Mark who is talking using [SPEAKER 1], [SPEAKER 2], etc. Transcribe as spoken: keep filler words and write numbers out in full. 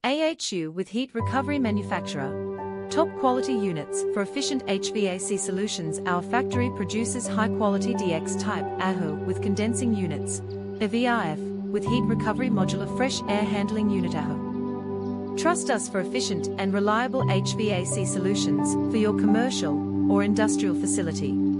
[SPEAKER 1] A H U with heat recovery manufacturer. Top quality units for Efficient H V A C Solutions. Our factory produces high quality Dx Type Ahu with condensing units. E V R F with heat recovery modular fresh air handling Unit-Ahu. Trust us for efficient and reliable H V A C solutions for your commercial or industrial facility.